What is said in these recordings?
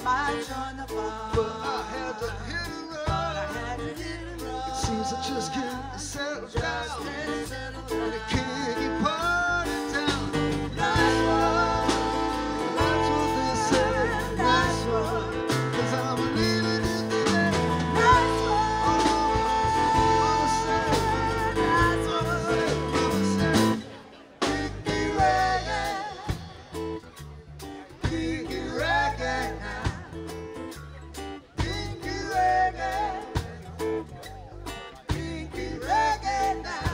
might join the bar. But I had to hit and run. It seems I just can't settle down. And I can't keep partying down. Nice one, that's what they say. Nice one, 'cause I'm leaving in the day. Nice one, Mama said. Nice one, Mama said. Kinky reggae, kinky reggae now. Kinky reggae, kinky reggae now.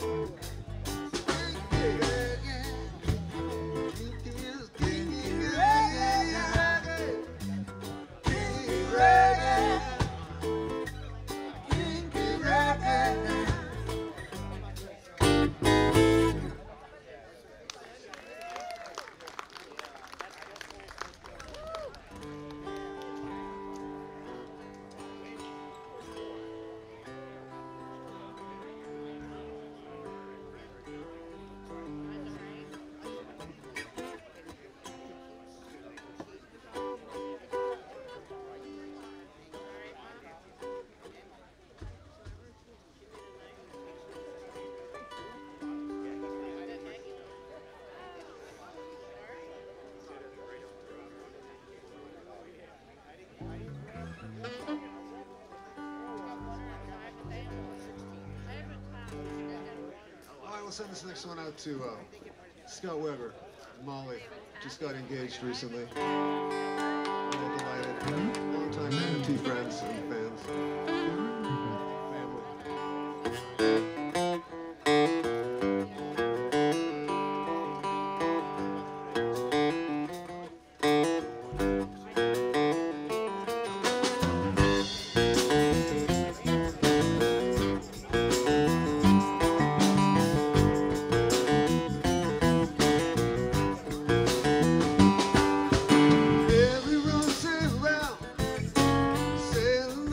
Kinky reggae, kinky is kinky reggae, kinky reggae, kinky reggae now. All right, we'll send this next one out to Scott Weber, Molly. Just got engaged recently. All delighted. Long-time Manatee friends and fans. Family. Everyone sail around, sail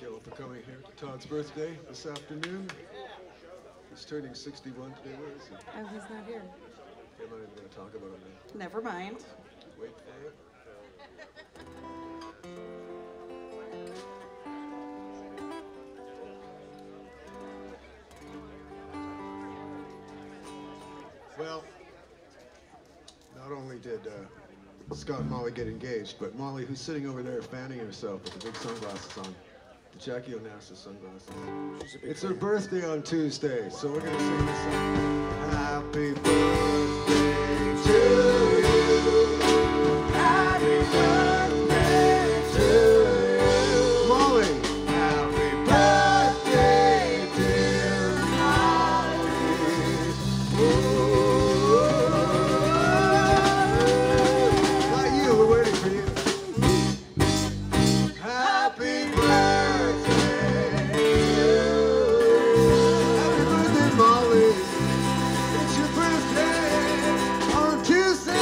you all for coming here to Todd's birthday this afternoon. He's turning 61 today. Where is he? Oh, he's not here. I'm not even going to talk about him now. Never mind. Wait for it. Well, not only did Scott and Molly get engaged, but Molly, who's sitting over there fanning herself with the big sunglasses on, the Jackie Onassis sunglasses. It's her birthday on Tuesday, so we're going to sing this song. Happy birthday to you. Happy birthday to you. Molly. Happy birthday, dear Molly. Not you, we're waiting for you. Happy birthday to you. Happy birthday, Molly. It's your birthday on Tuesday.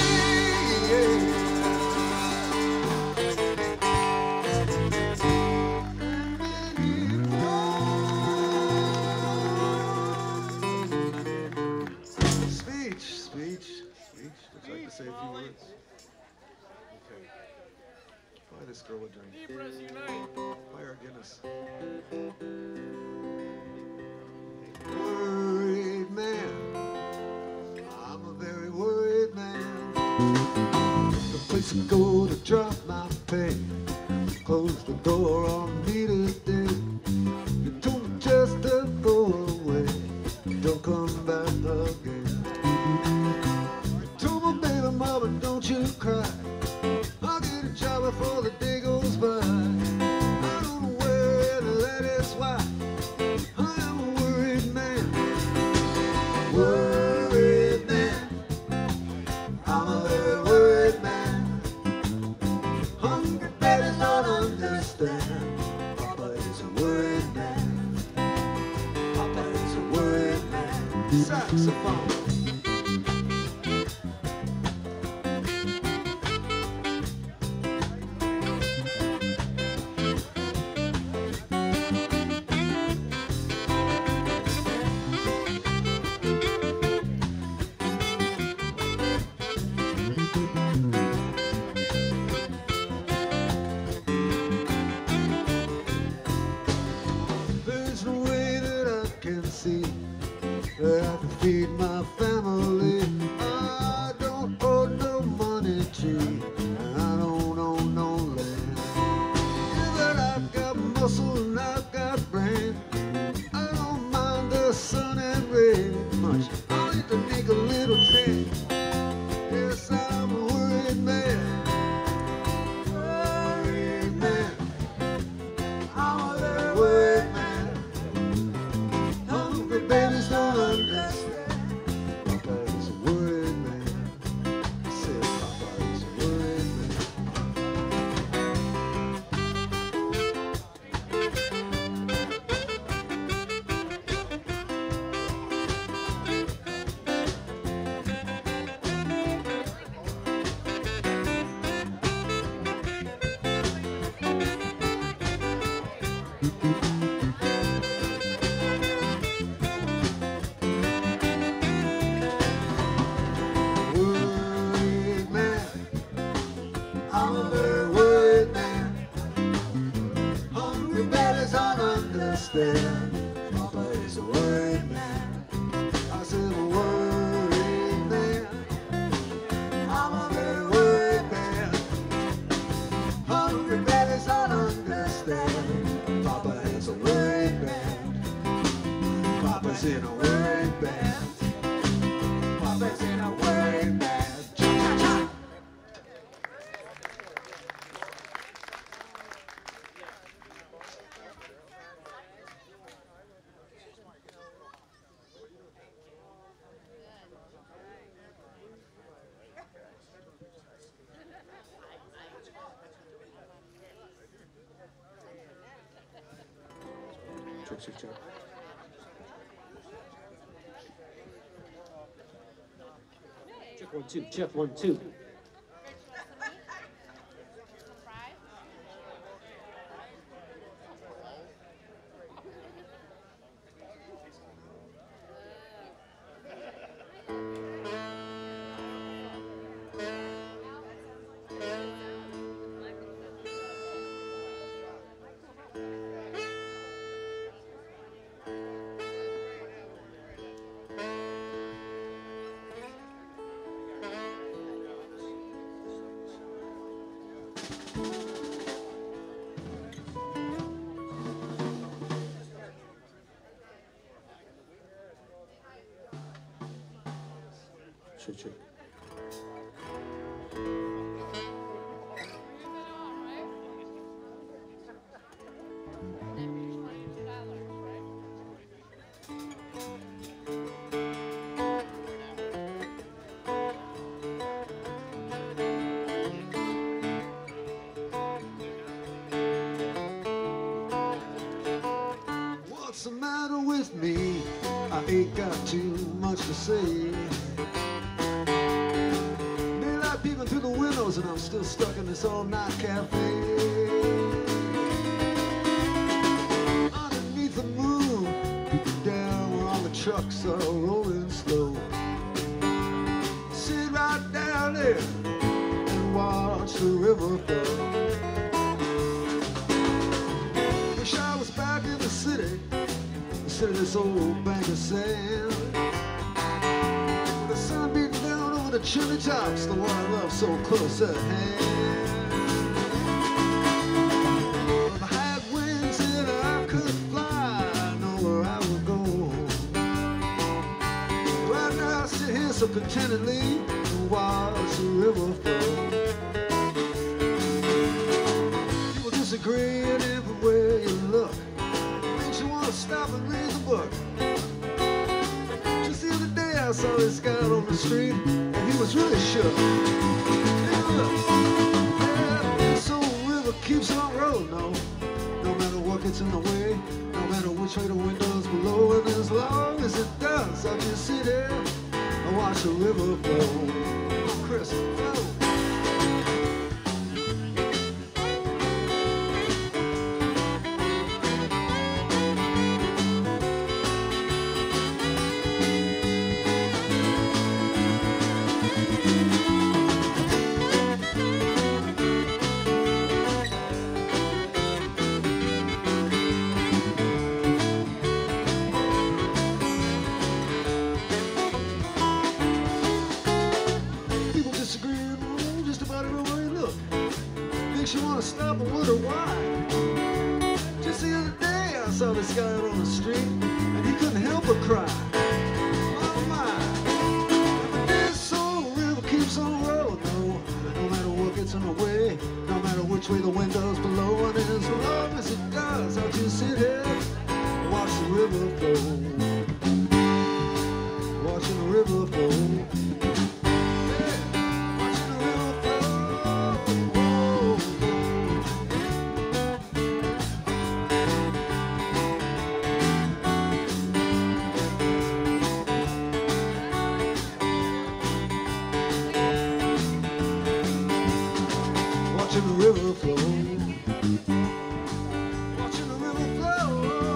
Speech. Would you like to say a few words? Okay. Buy this girl a drink. Buy her Guinness. Worried man. I'm a very worried man. The place to go to drop my pay. Close the door on me today. You told me just to go away. Don't come back again. Mama, don't you cry. I'll get a job before the day goes by. I don't know where the lettuce why. I am a worried man. Worried man. I'm a very worried man. Hungry babies don't understand. Papa is a worried man. Papa is a worried man. Saxophone. I have to feed my family. I don't owe no money to, and I don't own no land. Yeah, but I've got muscle and I've got brain. I don't mind the sun and rain much. I'll need to make a little change. Yes, I'm a worried man. Worried man. I'm a very worried man. Hungry babies don't understand. Papa is a worried man. I said Papa is a worried man. Worried man. I'm a very worried man. Hungry babies don't understand. Papa is a worried man. I said a worried man. I'm a very worried man. Hungry babies don't understand. Papa is a worried man. Papa's in a worried band. Papa's in a worried band. Cha-cha-cha. Check. Check 1 2. Check 1 2. Sure. What's the matter with me? I ain't got too much to say. Daylight peeping through the windows and I'm still stuck in this all-night cafe. Underneath the moon, peeking down where all the trucks are rolling slow. Sit right down there and watch the river flow. Wish I was back in the city, instead of this old bank of sand. The sun beating down over the chimney tops, the one I love so close at hand. If I had wings and I could fly, I know where I would go. Right now I sit here so contentedly and watch the river flow. People disagreeing everywhere you look. Makes you want to stop and read the book. Just the other day I saw this guy on the street and he was really shook. Hey, look, yeah, this old river keeps on rolling, no matter what gets in the way, no matter which way the wind does below. And as long as it does, I'll just sit there and watch the river flow. Chris, flow. You want to stop and wonder why. Just the other day I saw this guy out on the street and he couldn't help but cry. Oh my, but this old river keeps on rolling, no matter what gets in the way, no matter which way the wind does below. And as long as it does, I'll just sit here and watch the river flow. Watching the river flow. Watching the river flow, watching the river flow.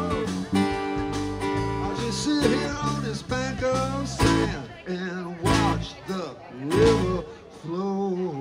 I'll just sit here on this bank of sand and watch the river flow.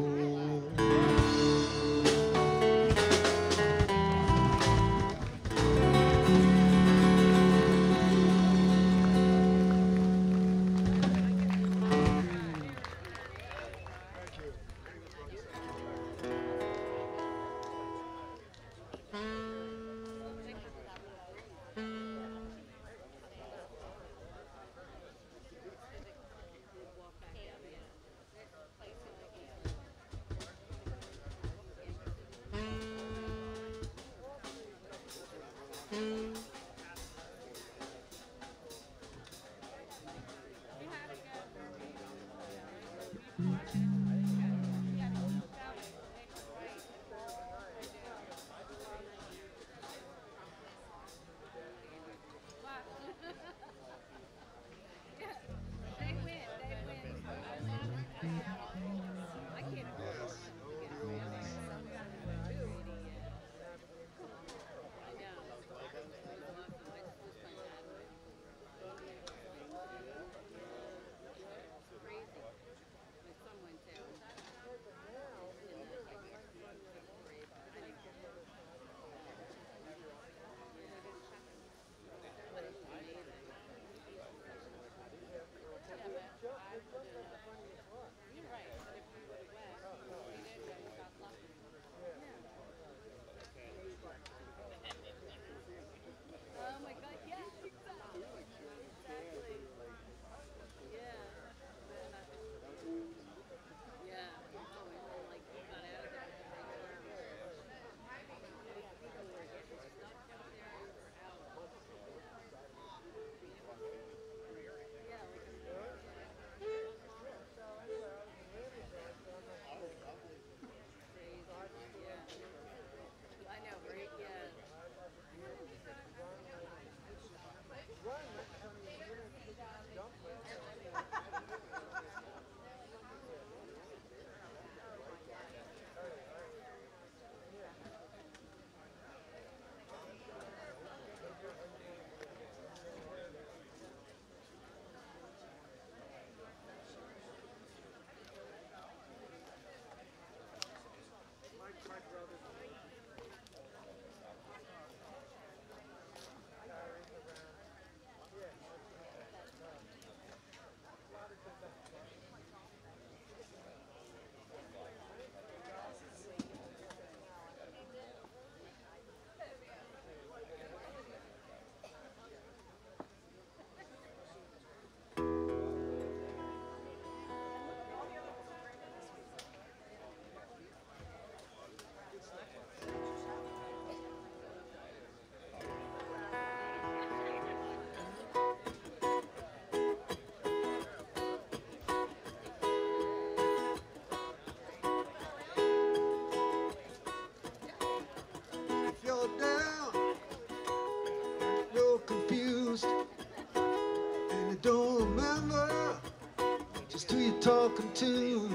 talking to.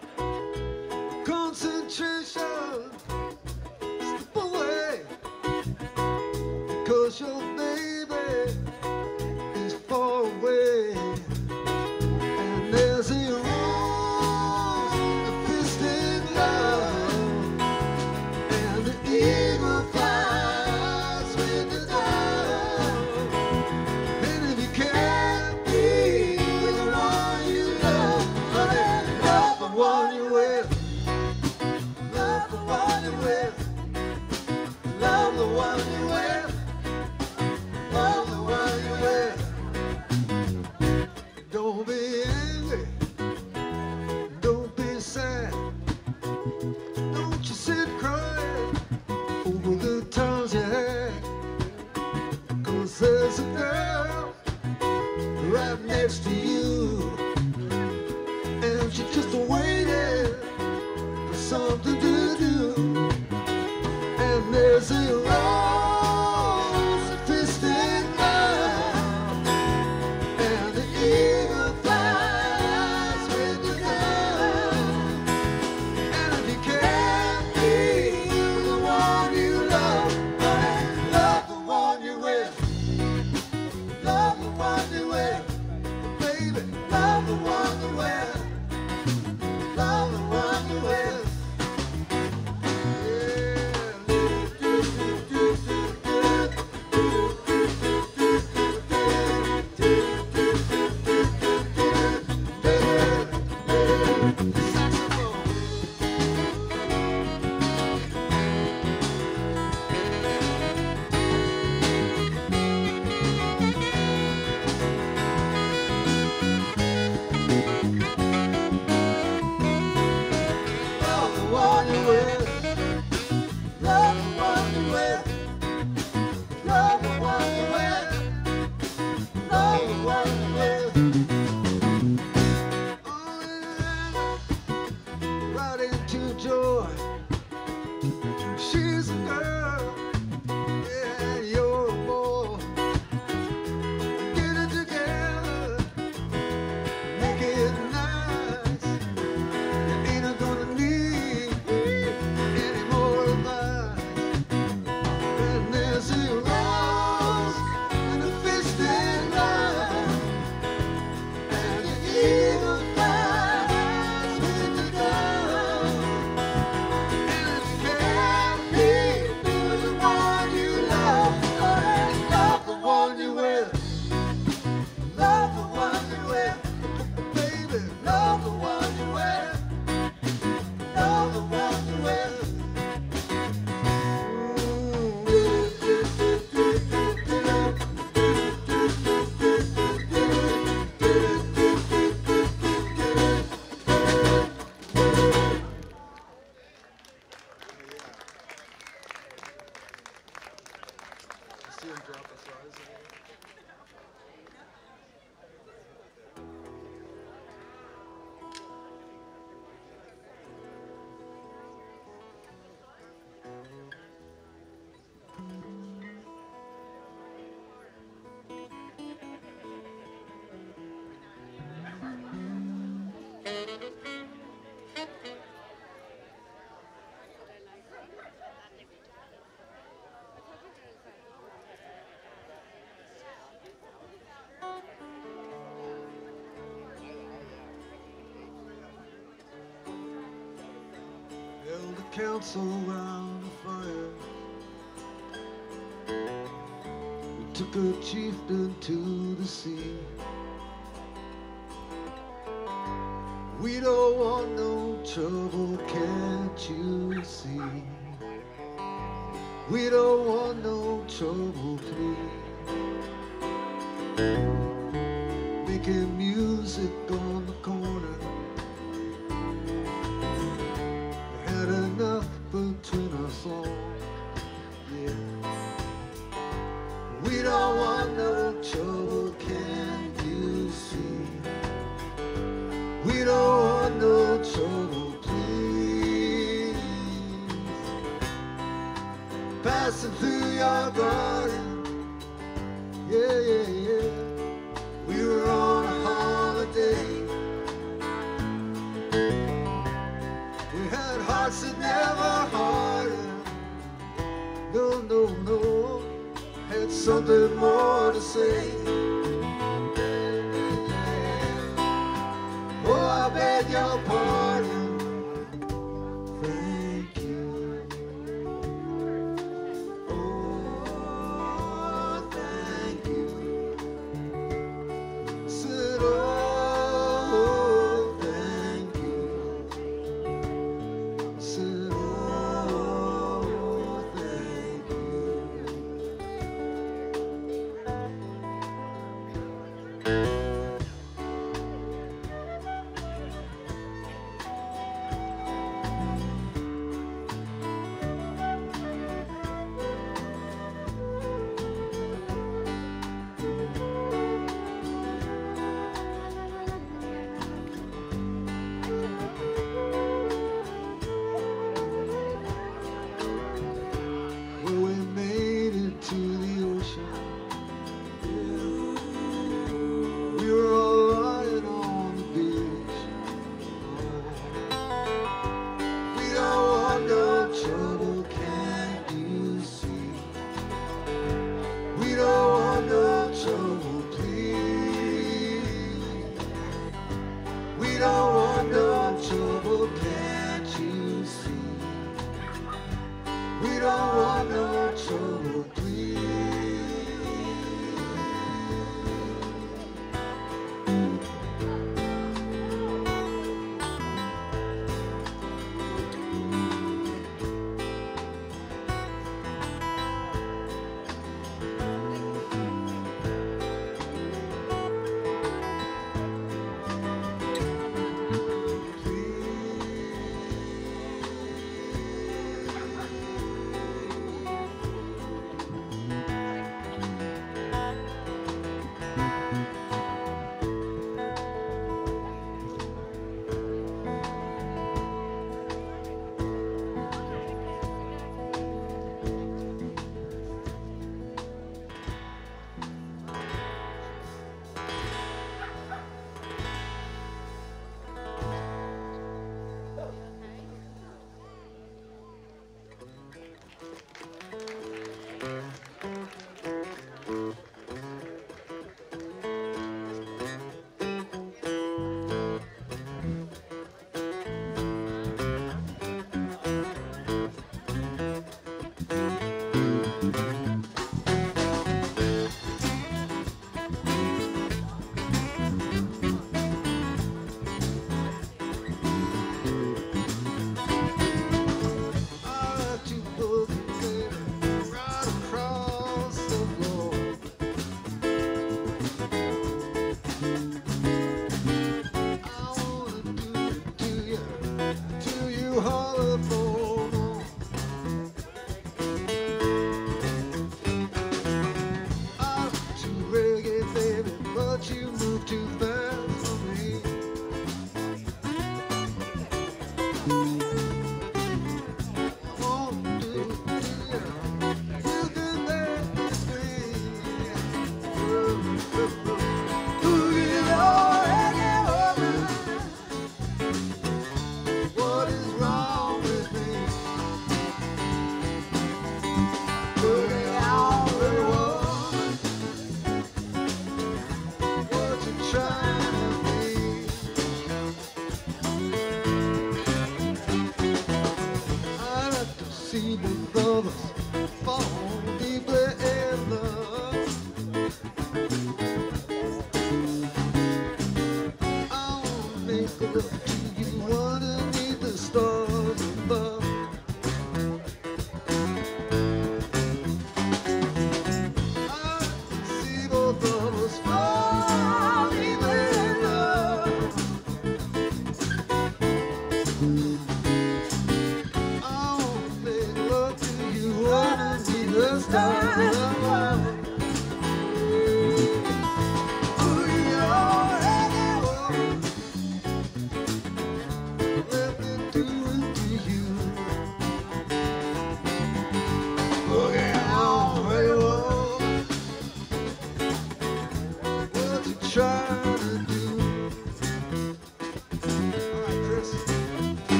Concentration, slip away, because your baby is far away. And there's a rose in the fisted love, and the eagle flies with the dove. And if you can't be with the one you love, honey, love the one you're with. Love the one you're with. Love the one you're with. Love the one you're with. Don't be angry. Don't be sad. Don't you sit crying over the times you had. 'Cause there's a girl right next to you, and she just waited for something to do. And there's a rose, a fisted love, and the eagle flies with the dove. And if you can't be the one you love, honey, love the one you're with. Love the one you're with. Baby, love the one you're with. Love the one you're with. Love the one you're with. Love the one you're with. Love the one you're with. Love the one you're with. Oh, yeah. Right into joy. She's a girl. Yeah, you're a boy. Get it together. Make it nice. You ain't gonna need any more advice. And there's a rose and a fisted love, and the eagle flies with the dove. And if you can't be with the one you love, honey, love the one you're with. Love the one you're with. Baby, love the one you're with. Love the one you're with. See him drop his eyes in there. Held a council round the fire. We took a chieftain to the sea. We don't want no trouble, can't you see? We don't want no trouble, please. Making music on the corner. Had enough between us all, yeah. We don't want no trouble, can't you see? We don't want no trouble, please. Passing through your garden, yeah, yeah, yeah. We were on a holiday. more to say. Oh, I beg your pardon. Thank you. Oh, thank you. Said, oh, thank you. Said, oh, thank you.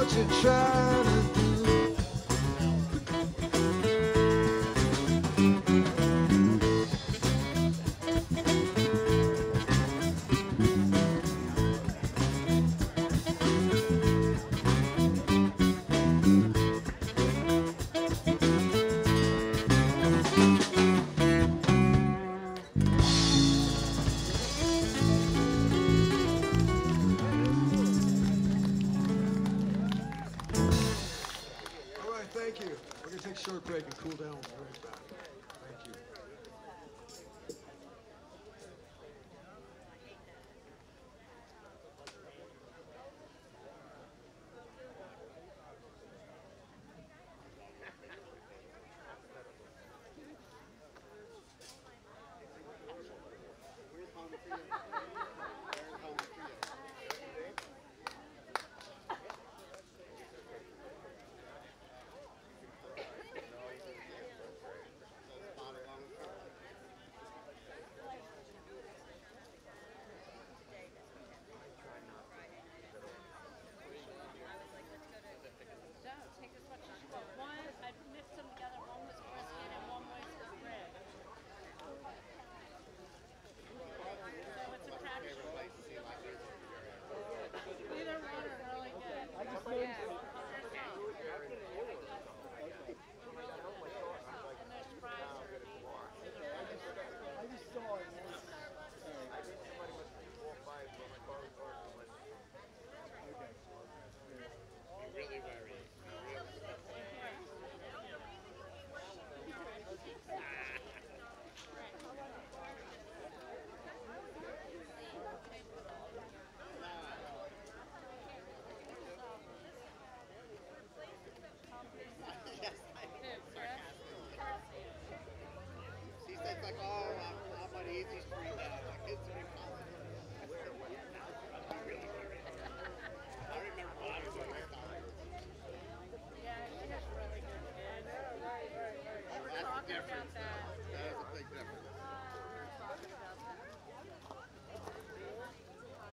what you're trying to do. All right, thank you. We're going to take a short break and cool down. We'll be right back.